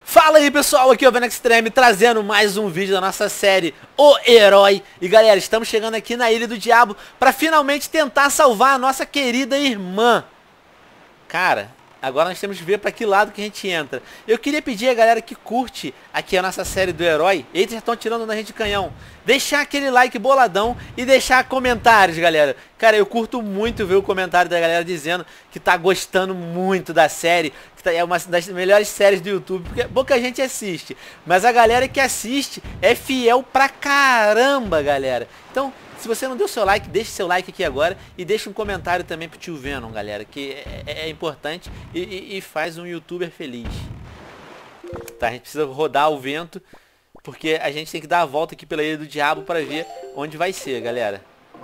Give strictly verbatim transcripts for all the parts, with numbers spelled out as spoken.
Fala aí pessoal, aqui é o Venom Extreme trazendo mais um vídeo da nossa série O Herói. E galera, estamos chegando aqui na Ilha do Diabo para finalmente tentar salvar a nossa querida irmã. Cara, agora nós temos que ver para que lado que a gente entra. Eu queria pedir a galera que curte aqui a nossa série do Herói, eles já estão tirando na gente de canhão, deixar aquele like boladão e deixar comentários, galera. Cara, eu curto muito ver o comentário da galera dizendo que tá gostando muito da série, que tá, é uma das melhores séries do YouTube, porque pouca gente assiste, mas a galera que assiste é fiel pra caramba, galera. Então, se você não deu seu like, deixe seu like aqui agora e deixe um comentário também pro tio Venom, galera, que é, é, é importante e, e, e faz um youtuber feliz. Tá, a gente precisa rodar o vento, porque a gente tem que dar a volta aqui pela Ilha do Diabo para ver onde vai ser, galera.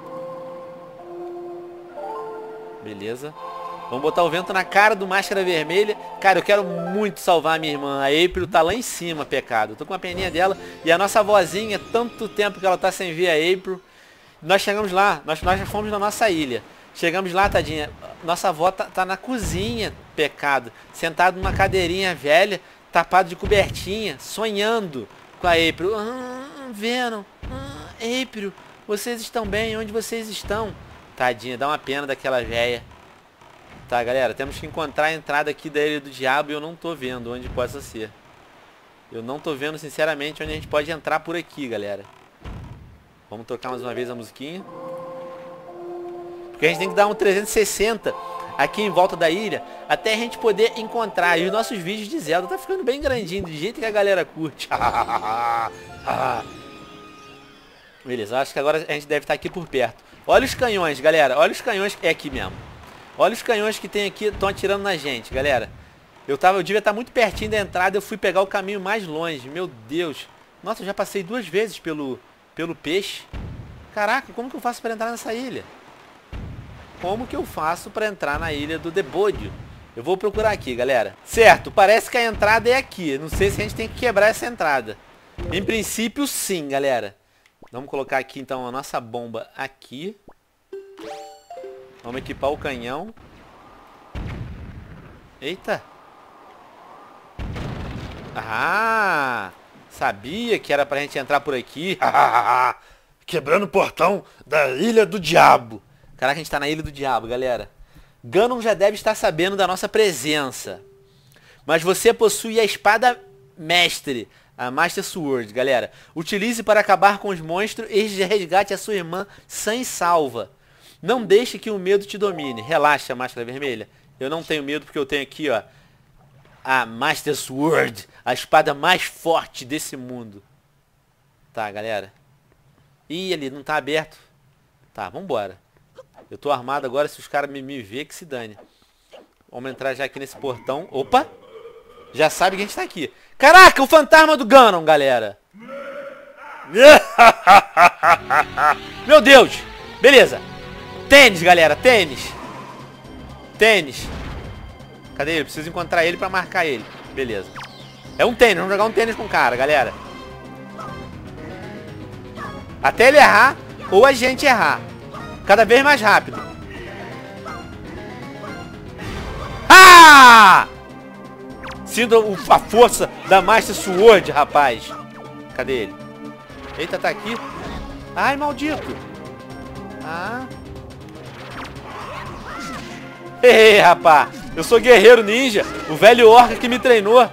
Beleza. Vamos botar o vento na cara do Máscara Vermelha. Cara, eu quero muito salvar a minha irmã. A April tá lá em cima, pecado. Eu tô com a peninha dela. E a nossa vozinha, tanto tempo que ela tá sem ver a April. Nós chegamos lá, nós, nós já fomos na nossa ilha. Chegamos lá, tadinha. Nossa avó tá, tá na cozinha, pecado. Sentado numa cadeirinha velha, tapado de cobertinha, sonhando com a April. Ah, Venom, ah, April, vocês estão bem? Onde vocês estão? Tadinha, dá uma pena daquela véia. Tá, galera, temos que encontrar a entrada aqui da Ilha do Diabo e eu não tô vendo onde possa ser. Eu não tô vendo, sinceramente, onde a gente pode entrar por aqui, galera. Vamos tocar mais uma vez a musiquinha. Porque a gente tem que dar um trezentos e sessenta aqui em volta da ilha, até a gente poder encontrar. E os nossos vídeos de Zelda tá ficando bem grandinho, do jeito que a galera curte. Beleza, acho que agora a gente deve estar aqui por perto. Olha os canhões, galera, olha os canhões, é aqui mesmo. Olha os canhões que tem aqui, estão atirando na gente, galera. Eu, tava, eu devia estar muito pertinho da entrada, eu fui pegar o caminho mais longe, meu Deus. Nossa, eu já passei duas vezes pelo, pelo peixe. Caraca, como que eu faço para entrar nessa ilha? Como que eu faço para entrar na ilha do Debódio? Eu vou procurar aqui, galera. Certo, parece que a entrada é aqui. Não sei se a gente tem que quebrar essa entrada. Em princípio, sim, galera. Vamos colocar aqui, então, a nossa bomba aqui. Vamos equipar o canhão. Eita. Ah, sabia que era pra gente entrar por aqui. Quebrando o portão da Ilha do Diabo. Caraca, a gente tá na Ilha do Diabo, galera. Ganon já deve estar sabendo da nossa presença. Mas você possui a espada mestre, a Master Sword, galera. Utilize para acabar com os monstros e resgate a sua irmã sã e salva. Não deixe que o medo te domine. Relaxa, Máscara Vermelha. Eu não tenho medo porque eu tenho aqui, ó, a Master Sword, a espada mais forte desse mundo. Tá, galera. Ih, ali não tá aberto. Tá, vambora. Eu tô armado agora, se os caras me, me ver, que se dane. Vamos entrar já aqui nesse portão. Opa! Já sabe que a gente tá aqui. Caraca, o fantasma do Ganon, galera. Meu Deus! Beleza. Tênis, galera, tênis. Tênis. Cadê ele? Preciso encontrar ele pra marcar ele. Beleza. É um tênis, vamos jogar um tênis com o cara, galera. Até ele errar, ou a gente errar. Cada vez mais rápido. Ah! Sinto a força da Master Sword, rapaz. Cadê ele? Eita, tá aqui. Ai, maldito. Ah. Ei, rapaz. Eu sou guerreiro ninja. O velho orca que me treinou.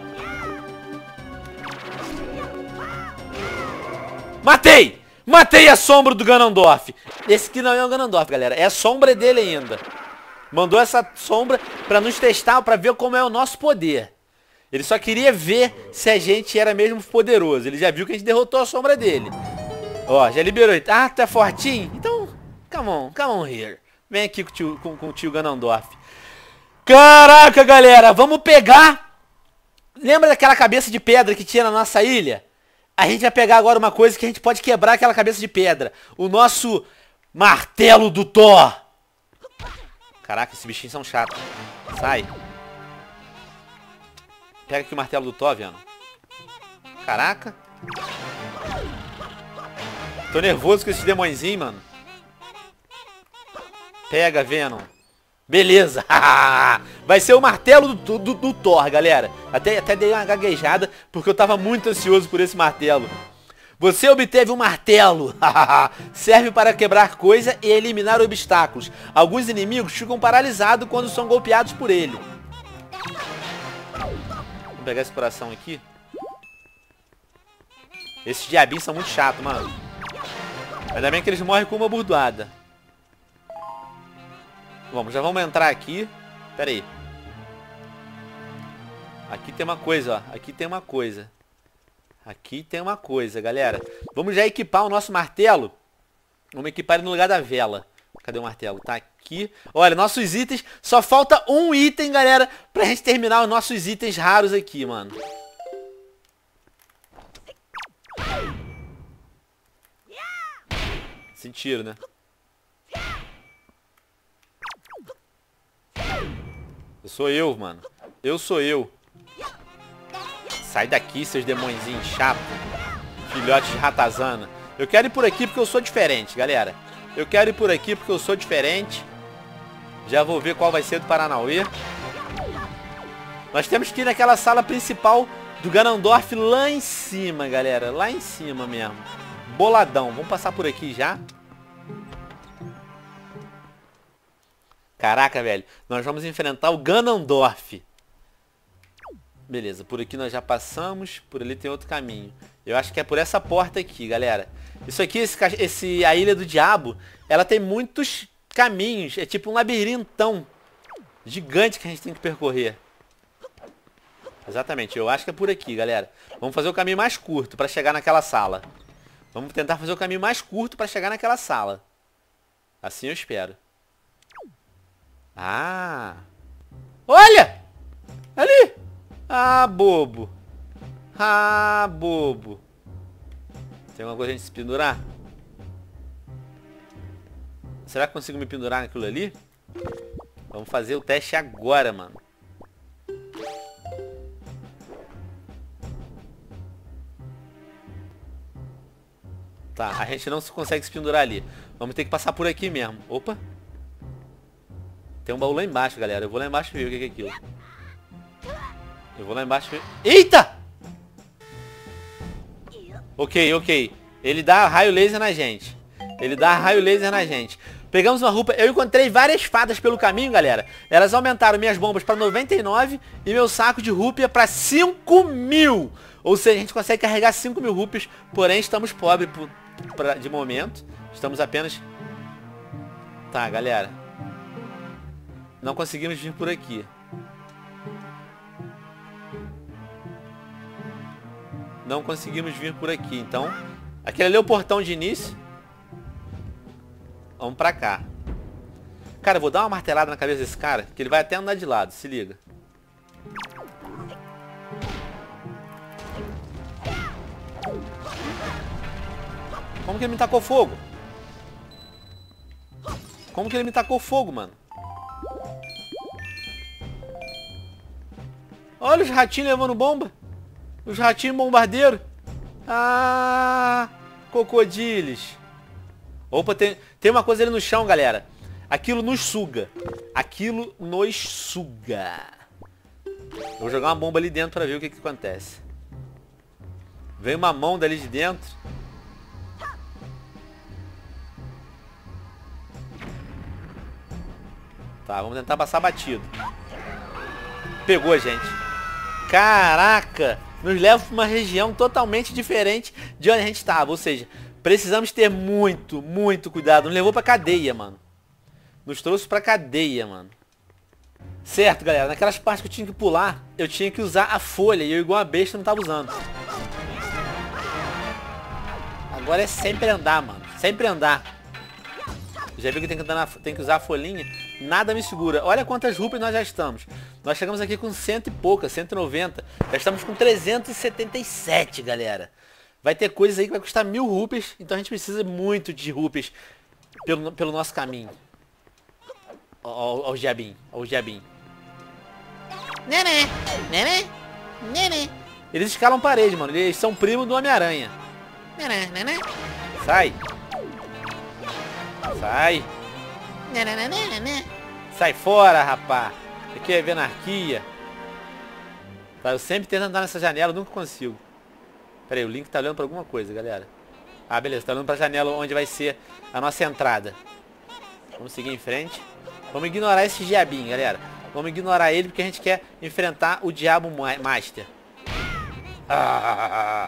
Matei! Matei a sombra do Ganondorf. Esse aqui não é o Ganondorf, galera. É a sombra dele ainda. Mandou essa sombra pra nos testar, pra ver como é o nosso poder. Ele só queria ver se a gente era mesmo poderoso. Ele já viu que a gente derrotou a sombra dele. Ó, já liberou ele. Ah, tá fortinho? Então, come on, come on here. Vem aqui com o tio, com, com o tio Ganondorf. Caraca, galera, vamos pegar. Lembra daquela cabeça de pedra que tinha na nossa ilha? A gente vai pegar agora uma coisa que a gente pode quebrar aquela cabeça de pedra. O nosso martelo do Thor. Caraca, esses bichinhos são chatos. Sai. Pega aqui o martelo do Thor, Venom. Caraca. Tô nervoso com esses demôniozinhos, mano. Pega, Venom. Beleza. Vai ser o martelo do, do, do Thor, galera. Até, até dei uma gaguejada porque eu tava muito ansioso por esse martelo. Você obteve um martelo. Serve para quebrar coisa e eliminar obstáculos. Alguns inimigos ficam paralisados quando são golpeados por ele. Vou pegar esse coração aqui. Esses diabinhos são muito chatos, mano. Ainda bem que eles morrem com uma burdoada. Vamos, já vamos entrar aqui. Pera aí. Aqui tem uma coisa, ó. Aqui tem uma coisa. Aqui tem uma coisa, galera. Vamos já equipar o nosso martelo. Vamos equipar ele no lugar da vela. Cadê o martelo? Tá aqui. Olha, nossos itens. Só falta um item, galera, pra gente terminar os nossos itens raros aqui, mano. Sentiram, né? Eu sou eu, mano. Eu sou eu. Sai daqui, seus demôniozinhos chato. Filhote de ratazana. Eu quero ir por aqui porque eu sou diferente, galera. Eu quero ir por aqui porque eu sou diferente. Já vou ver qual vai ser do Paranauê. Nós temos que ir naquela sala principal do Ganondorf lá em cima, galera. Lá em cima mesmo. Boladão. Vamos passar por aqui já. Caraca, velho. Nós vamos enfrentar o Ganondorf. Beleza, por aqui nós já passamos. Por ali tem outro caminho. Eu acho que é por essa porta aqui, galera. Isso aqui, esse, esse, a Ilha do Diabo, ela tem muitos caminhos. É tipo um labirintão gigante que a gente tem que percorrer. Exatamente, eu acho que é por aqui, galera. Vamos fazer o caminho mais curto para chegar naquela sala. Vamos tentar fazer o caminho mais curto para chegar naquela sala. Assim eu espero. Ah! Olha! Ali! Ah, bobo! Ah, bobo! Tem alguma coisa a gente se pendurar? Será que consigo me pendurar naquilo ali? Vamos fazer o teste agora, mano. Tá, a gente não consegue se pendurar ali. Vamos ter que passar por aqui mesmo. Opa! Tem um baú lá embaixo, galera. Eu vou lá embaixo ver o que é aquilo. Eu vou lá embaixo ver... Eita! Ok, ok. Ele dá raio laser na gente. Ele dá raio laser na gente. Pegamos uma roupa. Eu encontrei várias fadas pelo caminho, galera. Elas aumentaram minhas bombas para noventa e nove e meu saco de rúpia para cinco mil. Ou seja, a gente consegue carregar cinco mil rúpias. Porém, estamos pobres por, pra, de momento. Estamos apenas... Tá, galera. Não conseguimos vir por aqui. Não conseguimos vir por aqui. Então, aquele ali é o portão de início. Vamos pra cá. Cara, eu vou dar uma martelada na cabeça desse cara, que ele vai até andar de lado, se liga. Como que ele me tacou fogo? Como que ele me tacou fogo, mano? Olha os ratinhos levando bomba. Os ratinhos bombardeiros. Ah, crocodiles. Opa, tem, tem uma coisa ali no chão, galera. Aquilo nos suga. Aquilo nos suga. Eu vou jogar uma bomba ali dentro pra ver o que, que acontece. Vem uma mão dali de dentro. Tá, vamos tentar passar batido. Pegou, gente. Caraca! Nos leva para uma região totalmente diferente de onde a gente estava. Ou seja, precisamos ter muito, muito cuidado. Nos levou pra cadeia, mano. Nos trouxe pra cadeia, mano. Certo, galera. Naquelas partes que eu tinha que pular, eu tinha que usar a folha. E eu, igual a besta, não tava usando. Agora é sempre andar, mano. Sempre andar. Já viu que tem que, andar na, tem que usar a folhinha? Nada me segura. Olha quantas rupias nós já estamos. Nós chegamos aqui com cento e pouca, cento e noventa. Já estamos com trezentos e setenta e sete, galera. Vai ter coisas aí que vai custar mil rupias. Então a gente precisa muito de rupias pelo, pelo nosso caminho. Ó o diabinho, ó o diabinho. Nenê, nenê, nenê. Eles escalam parede, mano. Eles são primos do Homem-Aranha. Nenê, nenê. Sai. Sai. Sai fora, rapá. Aqui é ver anarquia. Tá, eu sempre tento andar nessa janela, nunca consigo. Pera aí, o Link tá olhando pra alguma coisa, galera. Ah, beleza, tá olhando pra janela onde vai ser a nossa entrada. Vamos seguir em frente. Vamos ignorar esse diabinho, galera. Vamos ignorar ele porque a gente quer enfrentar o Diabo Master. Ah.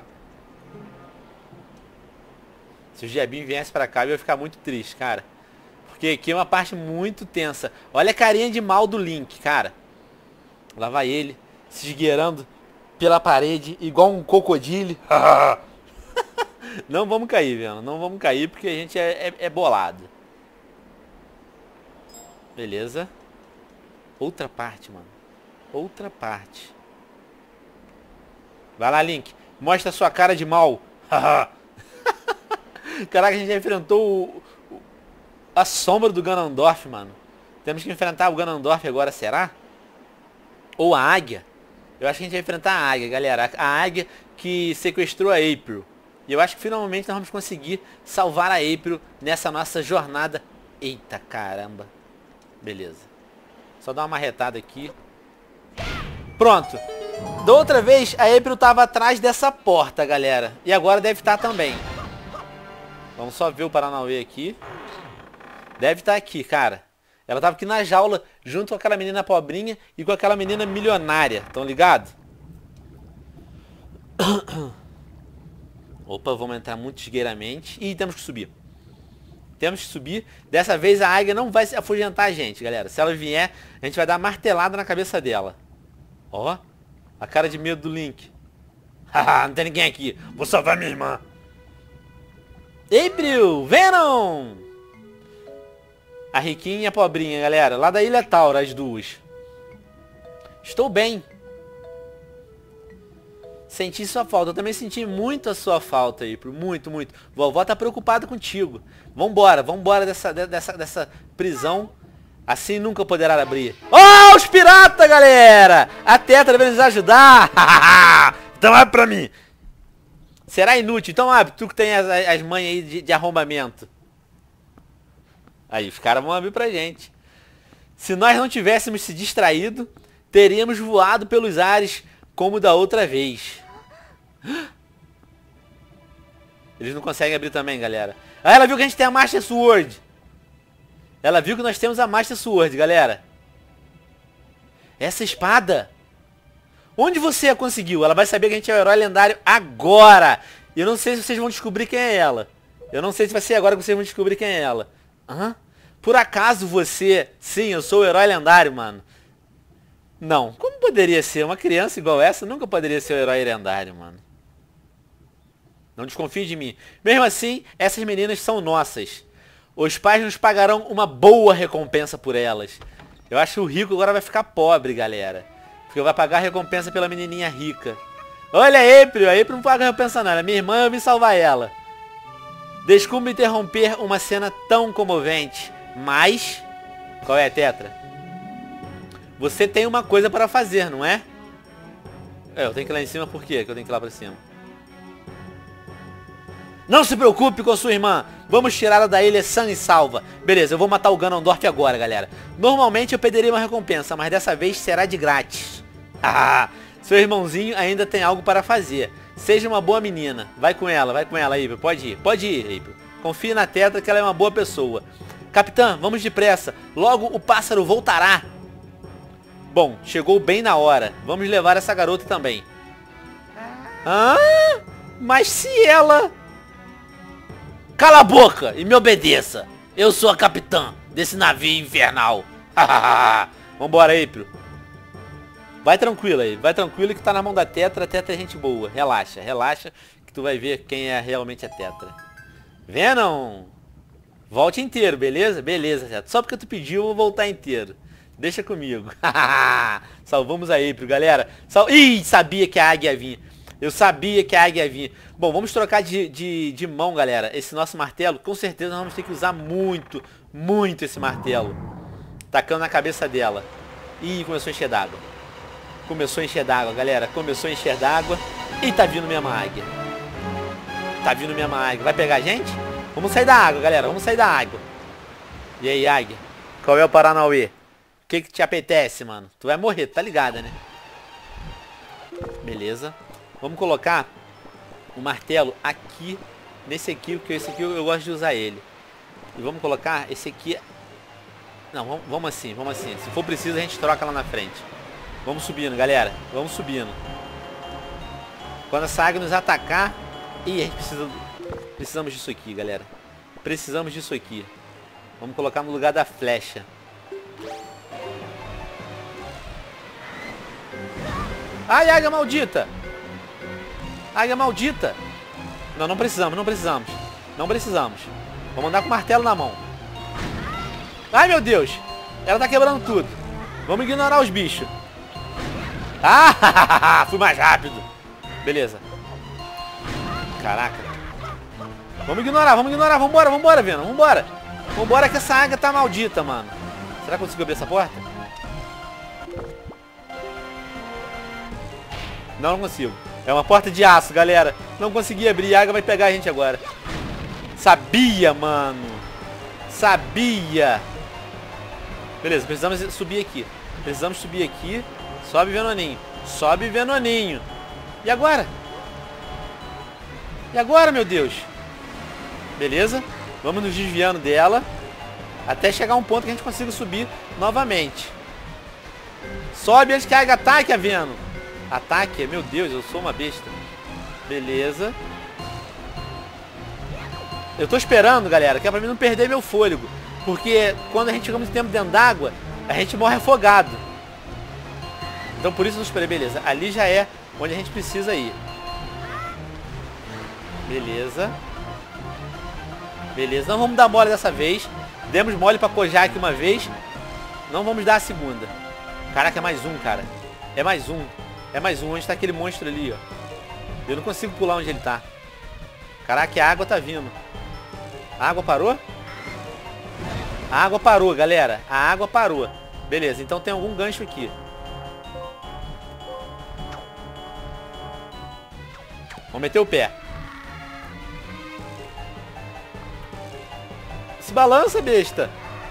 Se o diabinho viesse pra cá, eu ia ficar muito triste, cara. Porque aqui é uma parte muito tensa. Olha a carinha de mal do Link, cara. Lá vai ele, se esgueirando pela parede, igual um crocodilo. Não vamos cair, velho. Não vamos cair porque a gente é, é, é bolado. Beleza. Outra parte, mano. Outra parte. Vai lá, Link. Mostra a sua cara de mal. Caraca, a gente já enfrentou o, o, a sombra do Ganondorf, mano. Temos que enfrentar o Ganondorf agora, será? Ou a águia? Eu acho que a gente vai enfrentar a águia, galera. A águia que sequestrou a April. E eu acho que finalmente nós vamos conseguir salvar a April nessa nossa jornada. Eita, caramba. Beleza. Só dar uma marretada aqui. Pronto. Da outra vez, a April tava atrás dessa porta, galera. E agora deve estar também. Vamos só ver o Paranauê aqui. Deve estar aqui, cara. Ela tava aqui na jaula, junto com aquela menina pobrinha e com aquela menina milionária. Tão ligado? Opa, vamos entrar muito esgueiramente. Ih, temos que subir. Temos que subir. Dessa vez a águia não vai se afugentar a gente, galera. Se ela vier, a gente vai dar martelada na cabeça dela. Ó, a cara de medo do Link. Haha, não tem ninguém aqui. Vou salvar minha irmã. April, Venom! A riquinha e a pobrinha, galera. Lá da Ilha Taura, as duas. Estou bem. Senti sua falta. Eu também senti muito a sua falta, April. Muito, muito. Vovó tá preocupada contigo. Vambora, vambora dessa, dessa, dessa prisão. Assim nunca poderá abrir. Oh, os piratas, galera! A Tetra veio nos ajudar. Então abre pra mim. Será inútil. Então abre. Tu que tem as, as mães aí de, de arrombamento. Aí, os caras vão abrir pra gente. Se nós não tivéssemos se distraído, teríamos voado pelos ares como da outra vez. Eles não conseguem abrir também, galera. Ah, ela viu que a gente tem a Master Sword. Ela viu que nós temos a Master Sword, galera. Essa espada. Onde você a conseguiu? Ela vai saber que a gente é o herói lendário agora. E eu não sei se vocês vão descobrir quem é ela. Eu não sei se vai ser agora que vocês vão descobrir quem é ela. Hã? Por acaso você... Sim, eu sou o herói lendário, mano. Não. Como poderia ser? Uma criança igual essa nunca poderia ser o herói lendário, mano. Não desconfie de mim. Mesmo assim, essas meninas são nossas. Os pais nos pagarão uma boa recompensa por elas. Eu acho que o rico agora vai ficar pobre, galera. Porque vai pagar a recompensa pela menininha rica. Olha a April. A April não paga recompensa não. Ela é minha irmã, eu vim salvar ela. Desculpe interromper uma cena tão comovente. Mas... Qual é, Tetra? Você tem uma coisa para fazer, não é? É, eu tenho que ir lá em cima por quê que eu tenho que ir lá pra cima? Não se preocupe com sua irmã. Vamos tirá-la da ilha sã e salva. Beleza, eu vou matar o Ganondorf agora, galera. Normalmente eu pediria uma recompensa, mas dessa vez será de grátis. Ah, seu irmãozinho ainda tem algo para fazer. Seja uma boa menina. Vai com ela, vai com ela, April. Pode ir, pode ir, April. Confie na Tetra que ela é uma boa pessoa. Capitã, vamos depressa. Logo o pássaro voltará. Bom, chegou bem na hora. Vamos levar essa garota também. Ah, mas se ela... Cala a boca e me obedeça. Eu sou a capitã desse navio infernal. Vambora, April. Vai tranquilo aí, vai tranquilo que tá na mão da Tetra. A Tetra é gente boa. Relaxa, relaxa que tu vai ver quem é realmente a Tetra. Venom. Volte inteiro, beleza? Beleza, Tetra. Só porque tu pediu, eu vou voltar inteiro. Deixa comigo. Salvamos a April, galera. Sal... Ih, sabia que a águia vinha. Eu sabia que a águia vinha. Bom, vamos trocar de, de, de mão, galera. Esse nosso martelo, com certeza nós vamos ter que usar muito, muito esse martelo. Tacando na cabeça dela. Ih, começou a encher d'água. Começou a encher d'água, galera. Começou a encher d'água. E tá vindo minha águia. Tá vindo minha águia. Vai pegar a gente? Vamos sair da água, galera. Vamos sair da água. E aí, águia? Qual é o Paranauê? O que que te apetece, mano? Tu vai morrer, tá ligada, né? Beleza. Vamos colocar o martelo aqui, nesse aqui, porque esse aqui eu, eu gosto de usar ele. E vamos colocar esse aqui... Não, vamos, vamos assim, vamos assim. Se for preciso, a gente troca lá na frente. Vamos subindo, galera. Vamos subindo. Quando essa águia nos atacar... Ih, a gente precisa... Precisamos disso aqui, galera. Precisamos disso aqui. Vamos colocar no lugar da flecha. Ai, águia maldita! Águia maldita! Não, não precisamos, não precisamos. Não precisamos. Vamos andar com o martelo na mão. Ai, meu Deus! Ela tá quebrando tudo. Vamos ignorar os bichos. Ah, fui mais rápido. Beleza. Caraca. Vamos ignorar, vamos ignorar. Vambora, vambora, Venom. Vambora. Vambora que essa águia tá maldita, mano. Será que eu consigo abrir essa porta? Não, não consigo. É uma porta de aço, galera. Não consegui abrir. A águia vai pegar a gente agora. Sabia, mano. Sabia. Beleza, precisamos subir aqui. Precisamos subir aqui. Sobe, Venoninho. Sobe, Venoninho. E agora? E agora, meu Deus? Beleza. Vamos nos desviando dela. Até chegar a um ponto que a gente consiga subir novamente. Sobe antes que a águia ataque a Venom. Ataque? Meu Deus, eu sou uma besta. Beleza. Eu tô esperando, galera, que é pra mim não perder meu fôlego. Porque quando a gente fica muito tempo dentro d'água, a gente morre afogado. Então por isso eu esperei. Beleza, ali já é onde a gente precisa ir. Beleza. Beleza, não vamos dar mole dessa vez. Demos mole pra Kojak uma vez. Não vamos dar a segunda. Caraca, é mais um, cara. É mais um. É mais um. Onde tá aquele monstro ali, ó. Eu não consigo pular onde ele tá. Caraca, a água tá vindo. A água parou? A água parou, galera. A água parou. Beleza, então tem algum gancho aqui. Vamos meter o pé. Se balança, besta.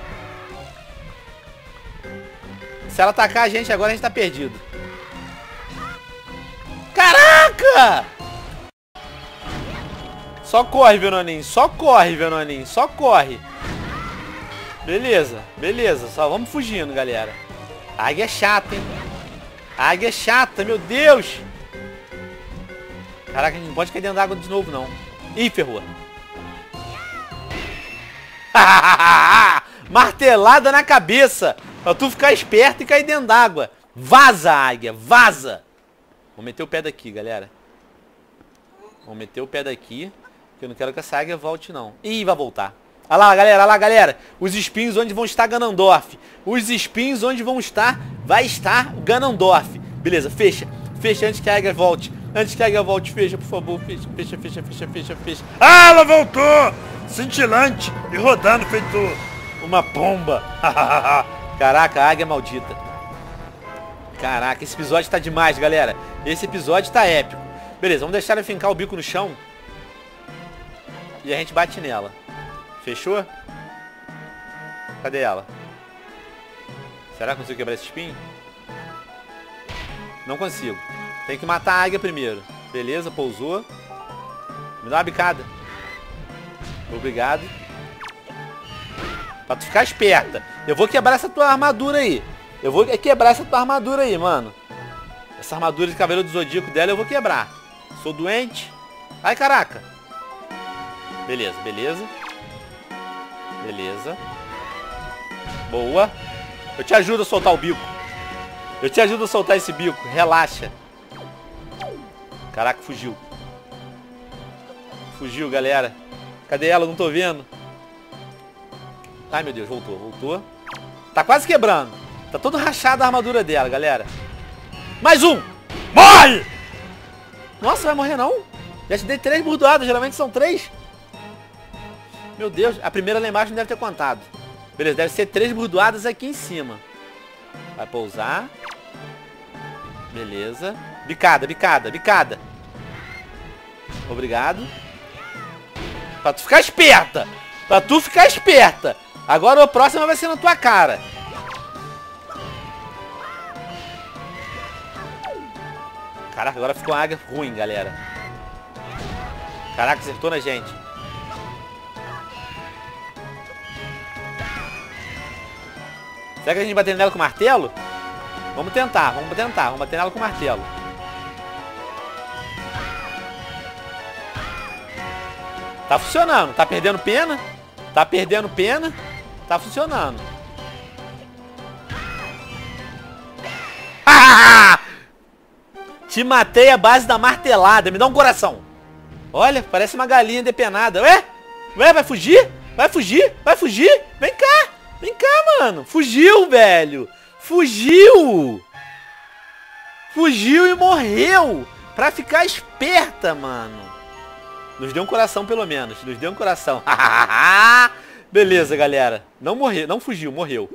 Se ela atacar a gente agora, a gente tá perdido. Caraca! Só corre, Venoninho. Só corre, Venoninho. Só corre. Beleza, beleza. Só vamos fugindo, galera. A águia é chata, hein? A águia é chata, meu Deus. Caraca, a gente não pode cair dentro d'água de novo, não. Ih, ferrou. Martelada na cabeça. Pra tu ficar esperto e cair dentro d'água. Vaza, águia. Vaza. Vou meter o pé daqui, galera. Vou meter o pé daqui. Que eu não quero que essa águia volte, não. Ih, vai voltar. Olha lá, galera. Olha lá, galera. Os espinhos onde vão estar Ganondorf. Os espinhos onde vão estar... Vai estar o Ganondorf. Beleza, fecha. Fecha antes que a águia volte. Antes que a águia volte, fecha, por favor. Fecha, fecha, fecha, fecha, fecha, fecha. Ah, ela voltou! Cintilante e rodando feito uma pomba. Caraca, a águia maldita. Caraca, esse episódio tá demais, galera. Esse episódio tá épico. Beleza, vamos deixar ela fincar o bico no chão. E a gente bate nela. Fechou? Cadê ela? Será que eu consigo quebrar esse espinho? Não consigo. Tem que matar a águia primeiro. Beleza, pousou. Me dá uma bicada. Obrigado. Pra tu ficar esperta. Eu vou quebrar essa tua armadura aí. Eu vou quebrar essa tua armadura aí, mano. Essa armadura de Cavaleiro do Zodíaco dela eu vou quebrar. Sou doente. Ai, caraca. Beleza, beleza. Beleza. Boa. Eu te ajudo a soltar o bico. Eu te ajudo a soltar esse bico. Relaxa. Caraca, fugiu. Fugiu, galera. Cadê ela? Não tô vendo. Ai, meu Deus. Voltou, voltou. Tá quase quebrando. Tá todo rachado a armadura dela, galera. Mais um. Morre! Nossa, vai morrer não? Já te dei três burdoadas. Geralmente são três. Meu Deus. A primeira lá embaixo não deve ter contado. Beleza, deve ser três burdoadas aqui em cima. Vai pousar. Beleza. Bicada, bicada, bicada. Obrigado. Pra tu ficar esperta. Pra tu ficar esperta. Agora o próximo vai ser na tua cara. Caraca, agora ficou uma águia ruim, galera. Caraca, acertou na gente. Será que a gente bater nela com o martelo? Vamos tentar, vamos tentar. Vamos bater nela com o martelo. Tá funcionando. Tá perdendo pena. Tá perdendo pena. Tá funcionando. Ah! Te matei à base da martelada. Me dá um coração. Olha, parece uma galinha depenada. Ué? Ué, vai fugir? Vai fugir? Vai fugir? Vem cá. Vem cá, mano. Fugiu, velho. Fugiu. Fugiu e morreu. Pra ficar esperta, mano. Nos deu um coração, pelo menos. Nos deu um coração. Beleza, galera. Não morreu. Não fugiu, morreu.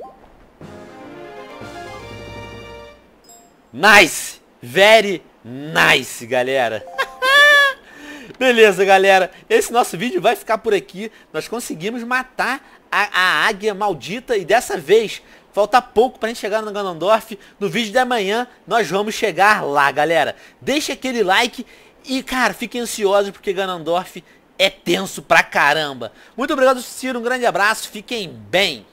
Nice. Very nice, galera. Beleza, galera. Esse nosso vídeo vai ficar por aqui. Nós conseguimos matar a, a águia maldita. E dessa vez, falta pouco pra gente chegar no Ganondorf. No vídeo de amanhã, nós vamos chegar lá, galera. Deixa aquele like. E, cara, fiquem ansiosos porque Ganondorf é tenso pra caramba. Muito obrigado por assistir. Um grande abraço. Fiquem bem.